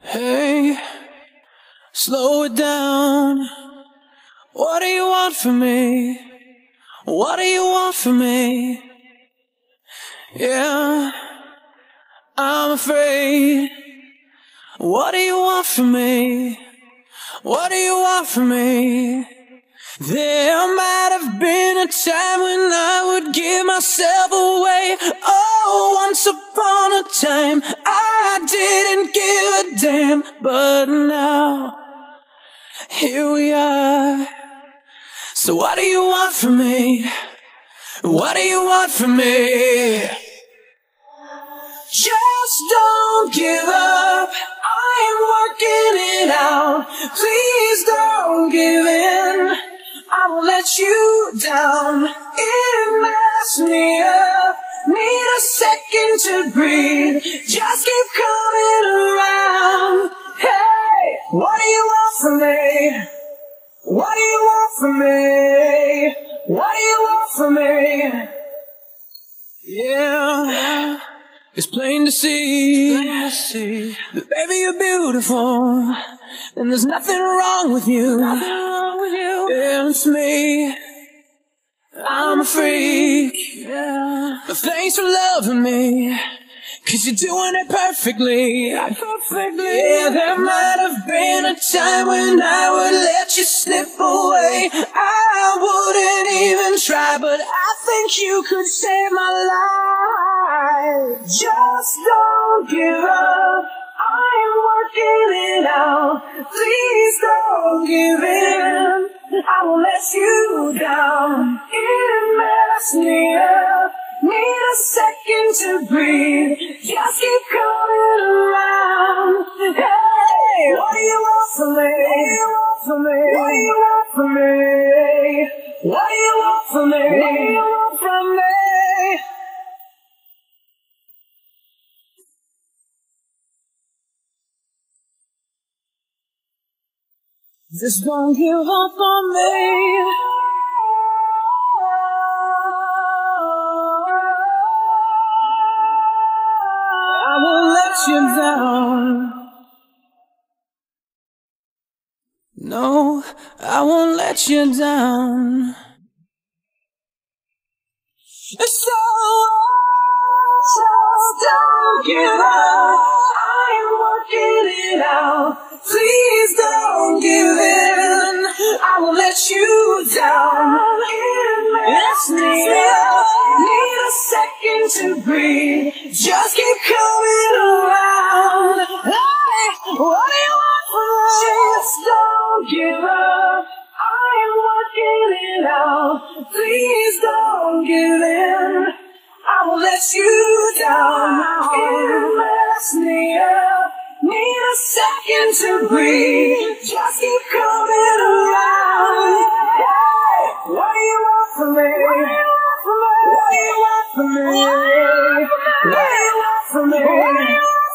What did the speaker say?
Hey, slow it down. What do you want from me? What do you want from me? Yeah, I'm afraid. What do you want from me? What do you want from me? There might have been a time when I would give myself away. Oh, once upon a time I didn't give a damn. But now, here we are. So what do you want from me? What do you want from me? Just don't give up, I'm working it out. Please don't give in, I won't let you down. It messed me up, need a second to breathe. Just keep coming around. Hey, what do you want from me? What do you want from me? What do you want from me? Yeah, it's plain to see that baby you're beautiful, and there's nothing wrong with you. Yeah, it's me, I'm a freak. Yeah. But thanks for loving me, 'cause you're doing it perfectly. Yeah, there might have been a time when I would let you slip away. I wouldn't even try, but I think you could save my life. Just don't give up, I'm working it out. Please don't give in, I won't let you down. It messed me up, need a second to breathe. Just keep coming around. Hey, what do you want from me? What do you want from me? What do you want from me? What do you want from me? What do you want from me? Just don't give up on me. I won't let you down. No, I won't let you down. So just don't give up, I'm working it out. Please don't give in, I won't let you down. It's me up, need a second to breathe. Just keep coming around. Hey, what do you want from me? Just don't give up, I'm working it out. Please don't give in, I won't let you down. It messed me up, need a second to breathe. Just keep coming around. Hey, what do you want from me? What do you want from me? What do you want from me? What do you want from me?